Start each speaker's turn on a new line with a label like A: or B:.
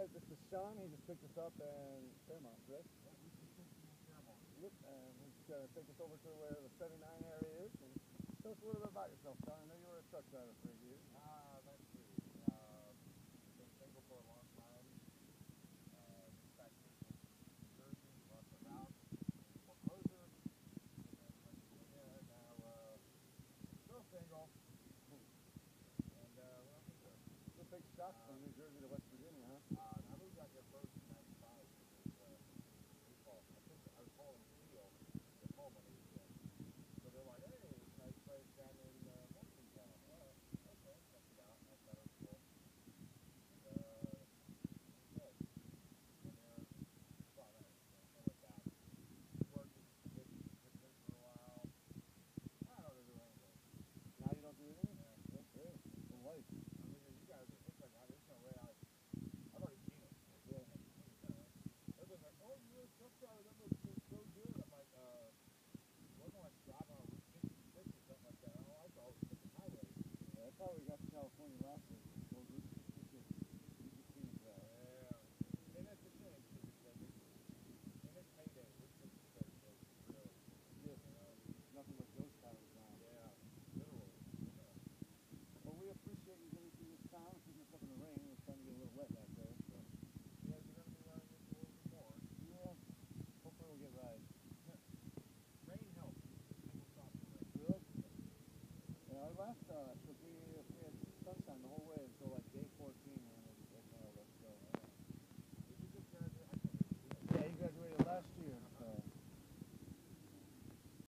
A: This is Sean. He just picked us up in Fairmont, correct?
B: Yeah, we just picked you in Fairmont.
A: Yep. And he's going to take us over to where the 79 area is. And tell us a little bit about yourself, Sean. I know you were a truck driver for 8 years.
B: That's true. Been single for a long time. Back here from New Jersey, lost our house, foreclosure, came down to West Virginia, and now still single. And what else is there?
A: It's a big shock from New Jersey to West Virginia, huh?
B: I moved out here first in '95 because I was hauling steel at home when I was young. So they're like, hey, nice place down in Morgantown. Okay, check it out. I thought it was cool. And like I said, been there. Well, I went back, worked at Dixon for a while. I don't really do anything.
A: Now you don't do anything?
B: Yeah.
A: Okay. The life.
B: I mean, you guys, it's like, there's no way I've already seen it.
A: Yeah.
B: Everybody's like, oh, you're a truck driver. That must feel so good. I'm like, wasn't like driving on Route 66 or something like that. Oh, I always took the highway.
A: Yeah, that's how we got to California last week. Well, Route 66. You could see
B: Yeah. And that's the thing, too. It's like, in its heyday, Route 66 was really,
A: yes,
B: you know.
A: nothing but ghost towns now.
B: Yeah, literally. Yeah.
A: Well, we appreciate you getting through this town, picking us up in the rain. It was starting to get a little wet back there. So.
B: You guys are going to be running into a little bit more.
A: Yeah. Hopefully we'll get rides.
B: Rain helps. It will stop the rain.
A: Really? Yeah, our last trip, we